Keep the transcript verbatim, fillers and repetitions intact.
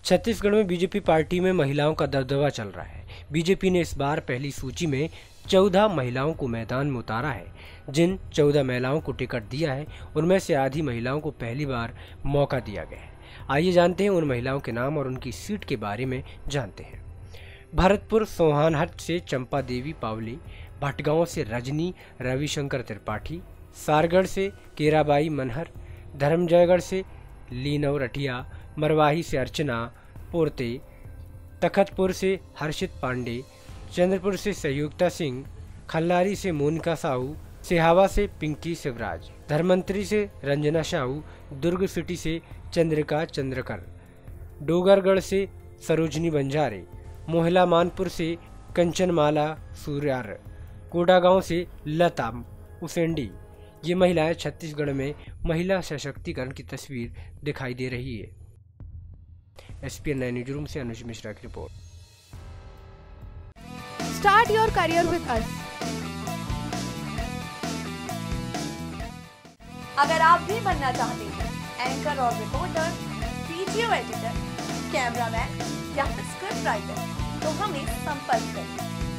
छत्तीसगढ़ में BJP party में महिलाओं का दबदबा चल रहा है। बीजेपी ने इस बार पहली सूची में चौदह महिलाओं को मैदान में उतारा है। जिन चौदह महिलाओं को टिकट दिया है उनमें से आधी महिलाओं को पहली बार मौका दिया गया है। आइए जानते हैं उन महिलाओं के नाम और उनकी सीट के बारे में जानते हैं। भरतपुर सोहानहट से चंपा देवी पावली, भटगांव से रजनी रविशंकर त्रिपाठी, सारगढ़ से केराबाई मनहर, धर्मजयगढ़ से लीनव रटिया, मरवाही से अर्चना पोरते, तखतपुर से हर्षित पांडे, चंद्रपुर से संयुक्ता सिंह, खल्लारी से मोनिका साहू, सिहावा से पिंकी शिवराज, धर्मंतरी से रंजना साहू, दुर्ग सिटी से चंद्रिका चंद्रकर, डोगरगढ़ से सरोजनी बंजारे, मोहला मानपुर से कंचनमाला सूर्यार, कोडागांव से लता उसेंडी। ये महिलाएं छत्तीसगढ़ में महिला सशक्तिकरण की तस्वीर दिखाई दे रही है। एसपीएन नाइन न्यूज रूम से अनुज मिश्रा की report. Start your career with us. अगर आप भी बनना चाहते हैं एंकर और रिपोर्टर, वीडियो एडिटर, कैमरामैन या फिर स्क्रिप्ट राइटर, तो हमें संपर्क करें।